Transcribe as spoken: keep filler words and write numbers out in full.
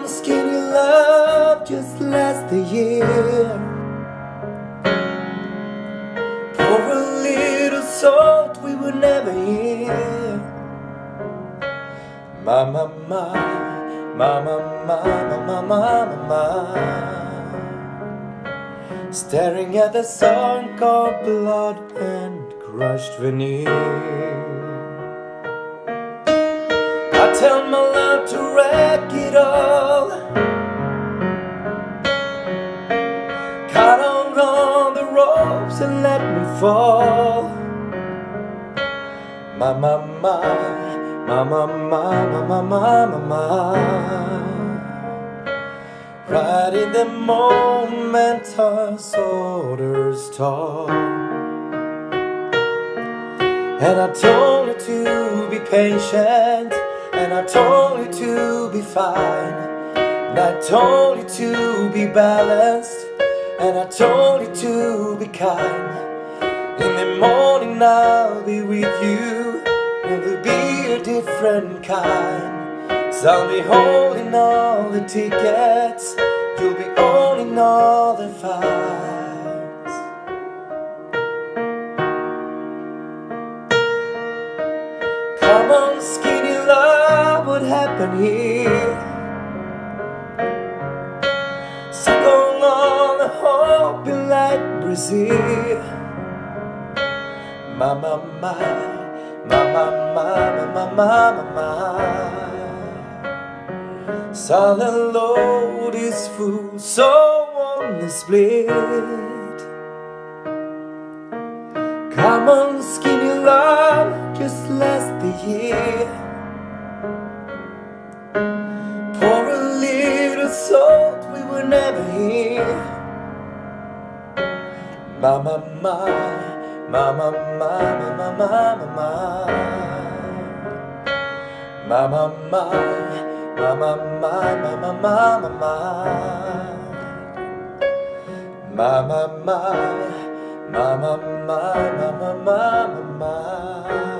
on, skinny love, just last the year. Pour a little salt, we would never hear. My, my, my, my, my, my, my, my, my, my. Staring at the sun called blood and crushed veneer. I tell my love to wreck it all. Cut out on the ropes and let me fall. My, my, my, my, my, my, my, my, my, my. Right in the moment our shoulders talk. And I told you to be patient, and I told you to be fine, and I told you to be balanced, and I told you to be kind. In the morning I'll be with you, and we'll be a different kind. So I'll be holding all the tickets, you'll be owning all the fights. Come on, skinny love, what happened here? Suckle on the hope in like Brazil. My, my, my, my, my, my, my, my, my, my. Silent load is full, so on the split. Come on, skinny love, just last the year. Pour a little salt, we were never here. My, my, my, my, my, my, my, my, my, my. My, my, my. My, my, my, my, my, my, my, my, my, my, my, my, my, my, my, my, my.